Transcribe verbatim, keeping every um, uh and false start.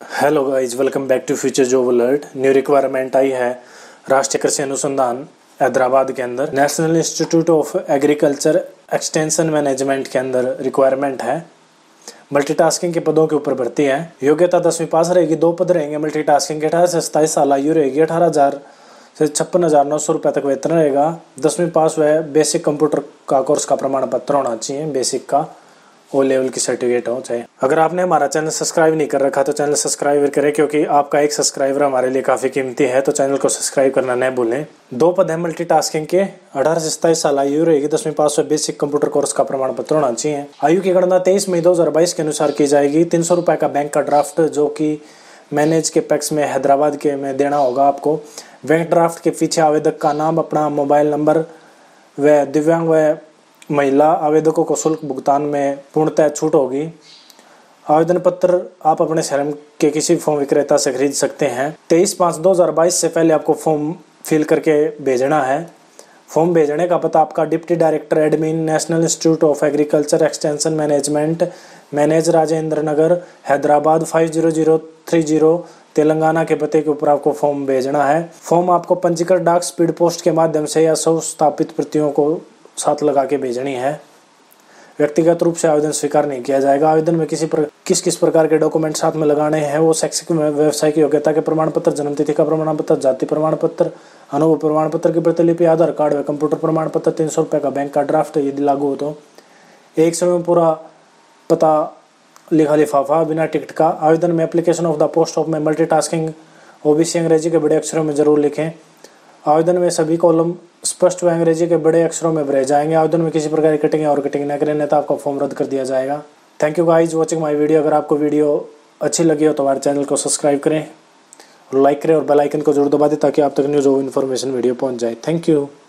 Hello guys, welcome back to Future Job Alert. New requirement आई है राष्ट्रीय कृषि अनुसंधान हैदराबाद के अंदर National Institute of Agriculture Extension Management के अंदर रिक्वायरमेंट है। मल्टीटास्किंग के पदों के ऊपर भर्ती है। योग्यता दसवीं पास रहेगी। दो पद रहेंगे मल्टीटास्किंग के। अठारह से सत्ताईस साल आयु रहेगी। अठारह हजार से छप्पन हजार नौ सौ रुपये तक वेतन रहेगा। दसवीं पास हुआ है। बेसिक कंप्यूटर का कोर्स का प्रमाण पत्र होना चाहिए। बेसिक का ओ लेवल की सर्टिफिकेट हो चाहिए। अगर आपने हमारा चैनल सब्सक्राइब नहीं कर रखा तो चैनल सब्सक्राइब करें, क्योंकि आपका एक सब्सक्राइबर हमारे लिए काफ़ी कीमती है। तो चैनल को सब्सक्राइब करना न भूलें। दो पद है मल्टीटास्किंग के। अठारह से सत्ताईस साल आयु रहेगी। दसवीं पास हुआ। बेसिक कंप्यूटर कोर्स का प्रमाण पत्र होना चाहिए। आयु की गणना तेईस मई दो हजार बाईस के अनुसार की जाएगी। तीन सौ रुपये का बैंक का ड्राफ्ट जो कि मैनेज के पैक्स में हैदराबाद के में देना होगा आपको। बैंक ड्राफ्ट के पीछे आवेदक का नाम, अपना मोबाइल नंबर व दिव्यांग व महिला आवेदकों को शुल्क भुगतान में पूर्णतः छूट होगी। आवेदन पत्र आप अपने शहर के किसी फॉर्म विक्रेता से खरीद सकते हैं। तेईस पाँच दो हजार बाईस से पहले आपको फॉर्म फिल करके भेजना है। फॉर्म भेजने का पता आपका deputy director admin National Institute of Agriculture Extension Management, MANAGE Rajendra Nagar, Hyderabad five zero zero three zero Telangana के पते के ऊपर आपको फॉर्म भेजना है। फॉर्म आपको पंजीकृत डाक स्पीड पोस्ट के माध्यम से या सौ स्थापित प्रतियों को साथ लगा के भेजनी है। व्यक्तिगत रूप से आवेदन स्वीकार नहीं किया जाएगा। आवेदन में किसी पर किस किस प्रकार के डॉक्यूमेंट साथ में लगाने हैं वो शैक्षिक व्यवसाय की योग्यता के प्रमाण पत्र, जन्मतिथि का प्रमाण पत्र, जाति प्रमाण पत्र, अनुभव प्रमाण पत्र की प्रतिलिपि, आधार कार्ड व कंप्यूटर प्रमाण पत्र, तीन सौ रुपये का बैंक का ड्राफ्ट यदि लागू हो तो, एक समय में पूरा पता लिखा लिफाफा बिना टिकट का। आवेदन में application of the post of में मल्टीटास्किंग ओबीसी अंग्रेजी के बड़े अक्षरों में जरूर लिखें। आवेदन में सभी कॉलम स्पष्ट व अंग्रेजी के बड़े अक्षरों में भरे जाएंगे। आवेदन में किसी प्रकार की कटिंग और कटिंग न करें, नहीं तो आपका फॉर्म रद्द कर दिया जाएगा। Thank you guys watching my video. अगर आपको वीडियो अच्छी लगी हो तो हमारे चैनल को सब्सक्राइब करें और लाइक करें और बेल आइकन को जरूर दबा दें ताकि आप तक न्यूज़ और इन्फॉर्मेशन वीडियो पहुंच जाए। Thank you.